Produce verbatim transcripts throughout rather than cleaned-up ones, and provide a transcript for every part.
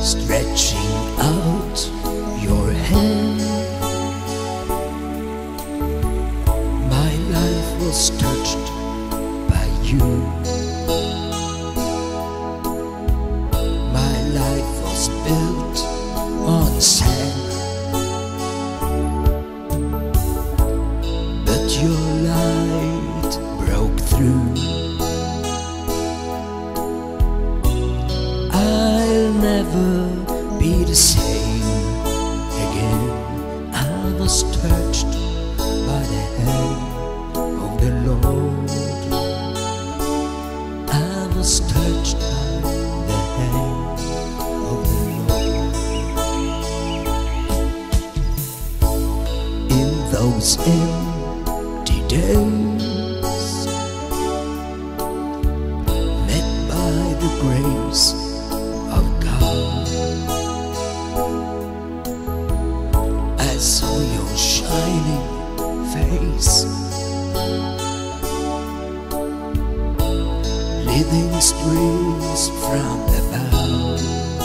stretching out your hand. My life was touched by you. My life was built on sand, but your light broke through. I'll never be the same again. I was touched by the hand of the Lord. I was touched by the hand of the Lord. In those empty days, met by the grace of God, I saw your shining face, living streams from above.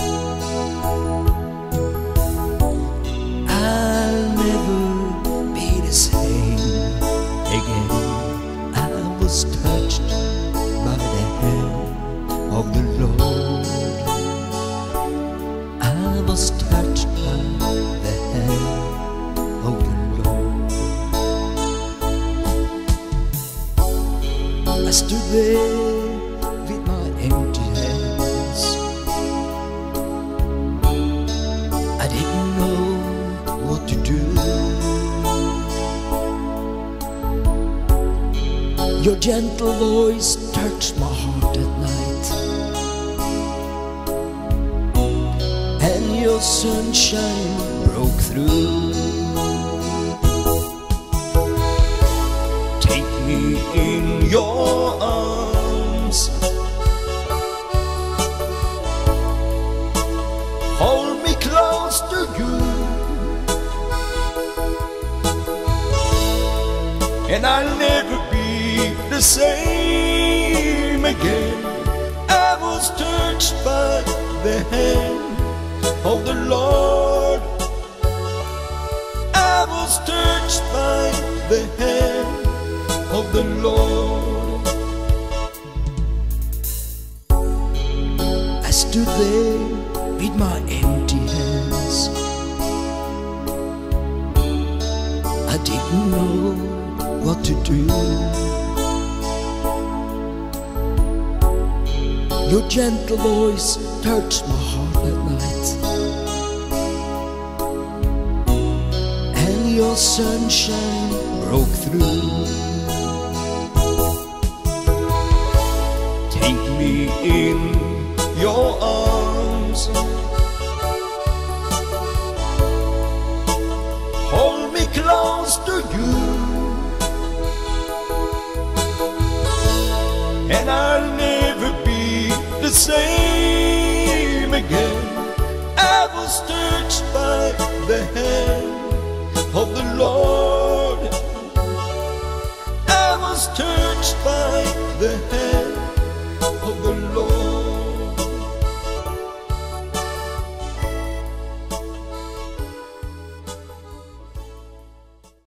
I'll never be the same again. I was touched by the hand of the Lord. I was touched by the hand of the Lord. I stood there with my empty hands. I didn't know what to do. Your gentle voice touched my heart at night, and your sunshine broke through. Take me in your arms, hold me close to you, and I'll never be the same again. I was touched by the hand of the Lord. I was touched by the hand of the Lord. I stood there with my empty hands. I didn't know what to do. Your gentle voice touched my heart at night, and your sunshine broke through. Take me in your arms, hold me close to you, and I'll never be the same again. I was touched by the hand